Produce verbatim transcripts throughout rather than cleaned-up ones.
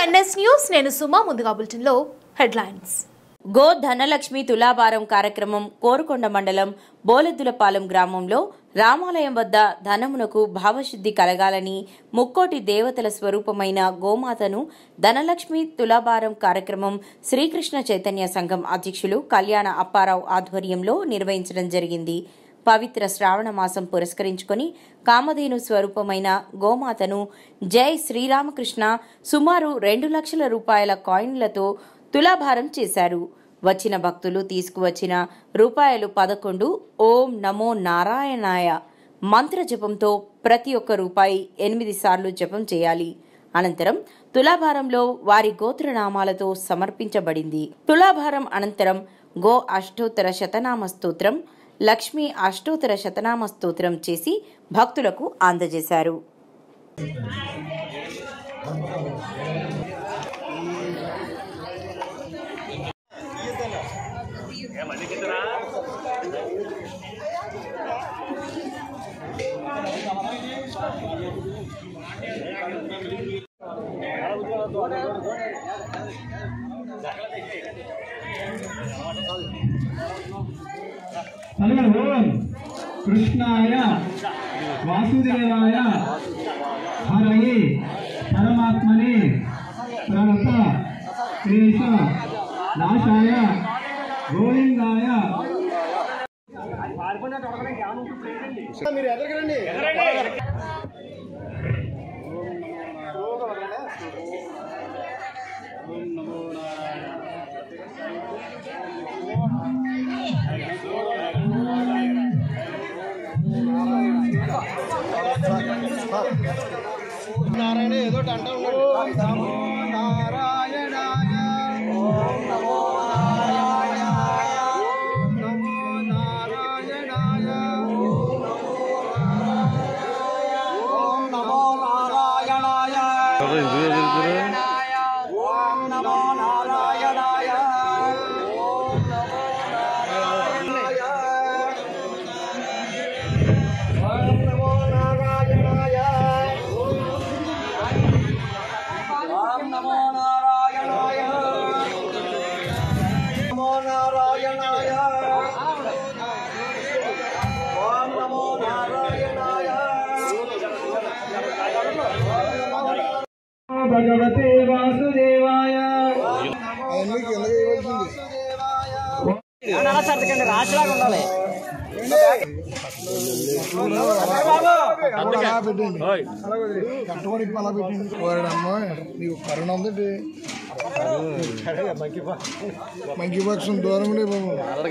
NS news నేను సుమా ముందుగా బులెటిన్లో హెడ్లైన్స్. గో ధనలక్ష్మి తులాభారం కార్యక్రమం కోరుకొండ మండలం బోలెద్దులపాలెం గ్రామంలో రామాలయం వద్ద ధనమునకు భావశుద్ధి కలగాలని ముక్కోటి దేవతల స్వరూపమైన గోమాతను ధనలక్ష్మి తులాభారం కార్యక్రమం శ్రీకృష్ణ చైతన్య సంఘం అధ్యక్షులు కళ్యాణ అప్పారావు ఆధ్వర్యంలో నిర్వహించడం జరిగింది. పవిత్ర శ్రావణ మాసం పురస్కరించుకొని కామధేను స్వరూపమైన గోమాతను జై శ్రీరామకృష్ణ సుమారు రెండు లక్షల రూపాయల కాయిన్లతో తులాభారం చేశారు. వచ్చిన భక్తులు తీసుకువచ్చిన రూపాయలు పదకొండు ఓం నమో నారాయణాయ మంత్ర జపంతో ప్రతి ఒక్క రూపాయి ఎనిమిది సార్లు జపం చేయాలి. అనంతరం తులాభారంలో వారి గోత్రనామాలతో సమర్పించబడింది. తులాభారం అనంతరం గో అష్టోత్తర శతనామ స్తోత్రం, లక్ష్మీ అష్టోత్తర శతనామ స్తోత్రం చేసి భక్తులకు అందజేశారు. ఓం కృష్ణాయ వాసుదేవాయ హరయే పరమాత్మనే ప్రణత క్లేశ నాశాయ గోవిందాయ. మీరు ఎదగరండి. నారాయణ ఏదో అంటా ఉన్నాడు. నమో నారాయణాయ ఓం నమో నారాయణాయ నమో నారాయణాయ ఓం నమో నారాయణాయ ఓం నమో నారాయణాయ ఓం నమో నారాయణాయ ఓం నమో నారాయణాయ ఓం నమో నారాయణాయ నమో నారాయణాయ ఓం నమో నారాయణాయ భగవతే వాసుదేవాయ రాష్ట్రాలు ఉండాలి. కట్టుబడి అలా పెట్టింది కోరడమ్మా. నీకు కరోనా ఉందండి. మంకీ బాక్స్ దూరం ఉండే బాబు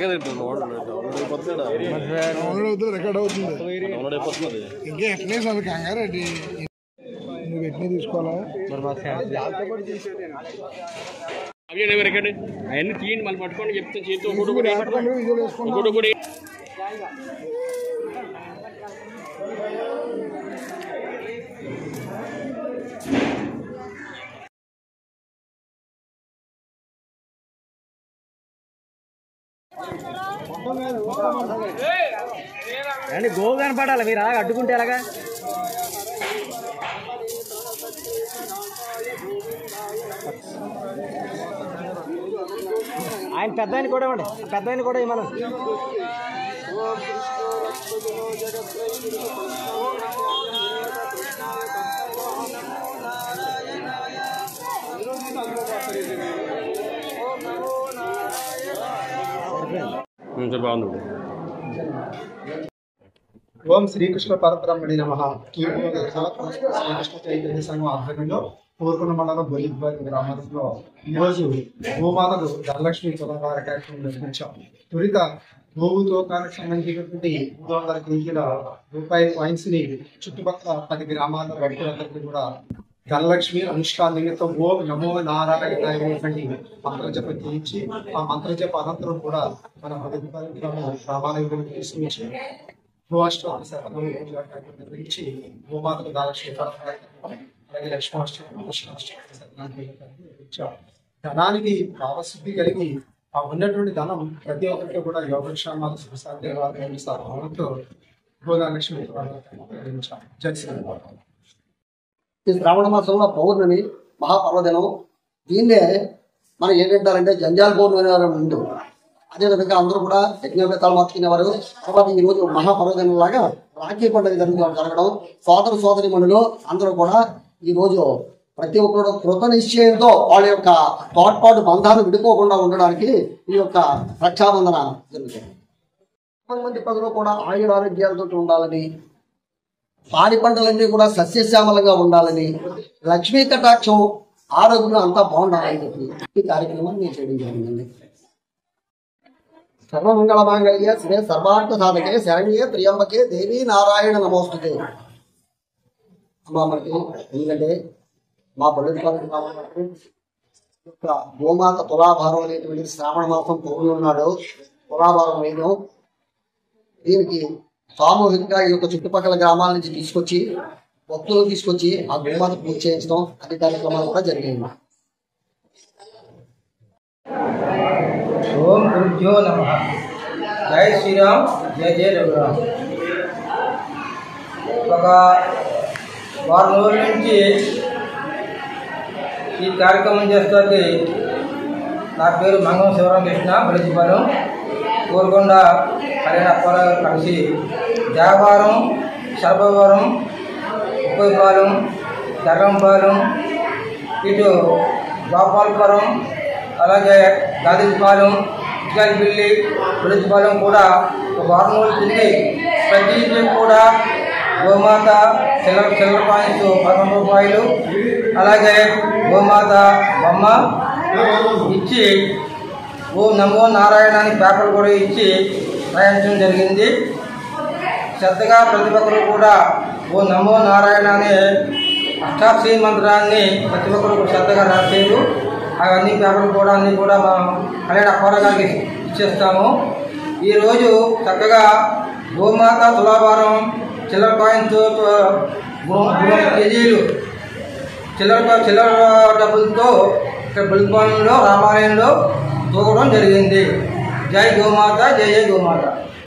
రికార్డ్ అవుతుంది. ఇంకా ఎట్లనే సార్ కంగారెడ్డి నువ్వు ఎట్లనే తీసుకోవాలా. అవన్నీ తీయండి మళ్ళీ పట్టుకోండి చెప్తే చేతితో కూడా. అండి గో కనపడాలి, మీరు అలాగ అడ్డుకుంటే ఎలాగా. ఆయన పెద్ద ఆయన కూడా ఇవ్వండి, పెద్ద ఆయన కూడా ఇవ్వమను. ఓం శ్రీకృష్ణ పరబ్రహ్మణి నమః. శ్రీకృష్ణ చైతన్య సంఘం ఆధ్వర్యంలో కోరుకొండ మండలం బొలిద్వారి గ్రామంలో ఈరోజు గోమాతకు ధనలక్ష్మి తులాభార కార్యక్రమం నిర్వహించాం. తొలిత గోవు తూకానికి సంబంధించినటువంటి మూడు వందల కేజీల రూపాయల కాయిన్స్ ని చుట్టుపక్కల పది గ్రామాల వ్యక్తులందరికీ కూడా ధనలక్ష్మి అనుష్ఠాన నిమిత్తం ఓం నమో నారాయణాయటువంటి మంత్రజప చేయించి ఆ మంత్రజప అనంతరం కూడా మన బొలిద్వారి గ్రామాలకు తీసుకువచ్చి గోష్ఠోత్సవం నిర్వహించి గోమాతకు ధనలక్ష్మి అలాగే లక్ష్మాష్టమి ధనానికి భావశుద్ధి కలిగి ఆ ఉన్నటువంటి ధనం ప్రతి ఒక్కరికి కూడా యోగక్షేమాలు సుఖశాంతితో గోదాలక్ష్మి ఈ శ్రావణ మాసంలో పౌర్ణమి మహాపర్వదినం. దీన్నే మనం ఏంటంటారంటే జంజాల్ పౌర్ణమి అనే ముందు, అదేవిధంగా అందరూ కూడా యజ్ఞోపేతాలు మార్చుకునేవారు. తర్వాత ఈ రోజు మహాపర్వదినం లాగా రాఖీ పండుగ జరుగు జరగడం, సోదర సోదరి మనులు అందరూ కూడా ఈ రోజు ప్రతి ఒక్కరు కృత నిశ్చయంతో వాళ్ళ యొక్క తోడ్పాటు బంధాలు విడిపోకుండా ఉండడానికి ఈ యొక్క రక్షాబంధన జరుగుతుంది. మంది ప్రజలు కూడా ఆయుర ఆరోగ్యాలతో ఉండాలని, పాడి పంటలన్నీ కూడా సస్యశ్యామలంగా ఉండాలని, లక్ష్మీ కటాక్షం ఆరోగ్యం అంతా బాగుండాలని చెప్పి ఈ కార్యక్రమాన్ని నేను చేయడం జరిగిందండి. సర్వమంగళ మాంగళ్య శ్రీ సర్వార్థ సాధకే శరణ్యే ప్రియంబకే దేవీ నారాయణ నమోస్తుతే. అమ్మా మనకి ఎందుకంటే మా పల్లెటూరు యొక్క గోమాత తులాభారం అనేటువంటి శ్రావణ మాసం పౌర్ణున్నాడు తులాభారం వేయడం. దీనికి సామూహికంగా ఈ యొక్క చుట్టుపక్కల గ్రామాల నుంచి తీసుకొచ్చి భక్తులను తీసుకొచ్చి ఆ గోమాత పూజ చేయించడం అన్ని కార్యక్రమాలు కూడా జరిగాయి. ఓం గురుభ్యో నమః. జై శ్రీరామ్, జై జై రఘురామ్. ఒక వారం రోజుల నుంచి ఈ కార్యక్రమం చేస్తుంది. నా పేరు మంగం శివరామకృష్ణ, బలిజిపాలెం, కోరుకొండ హరియాణ అప్పారావు కలిసి దేవారం, సర్పవరం, ఉప్పైపాలెం, ధర్మంపాలెం, ఇటు గోపాలపురం, అలాగే గాదిపాలెం, ఇటుకల్పిల్లి, బలిజిపాలెం కూడా ఒక వారం రోజులు తిరిగి ప్రతి ఇంటికి కూడా గోమాత చిల్లర చిల్లర కాయిన్స్ పదకొండు రూపాయలు, అలాగే గోమాత బొమ్మ ఇచ్చి ఓ నమో నారాయణ అని పేపర్లు కూడా ఇచ్చి రాయించడం జరిగింది. శ్రద్ధగా ప్రతి ఒక్కరు కూడా ఓ నమో నారాయణ అనే అష్టాక్షరి మంత్రాన్ని ప్రతి ఒక్కరు శ్రద్ధగా రాసేరు. అవన్నీ పేపర్లు కూడా అన్నీ కూడా మనం కళ్యాణ అప్పారావు గారికి ఇచ్చేస్తాము. ఈరోజు చక్కగా గోమాత తులాభారం చిల్లర కాయిన్తో మూడు కేజీలు చిల్లర చిల్లర డబ్బులతో ఇక్కడ బలిపాలెంలో రామాలయంలో తూగడం జరిగింది. జై గోమాత, జై జై గోమాత.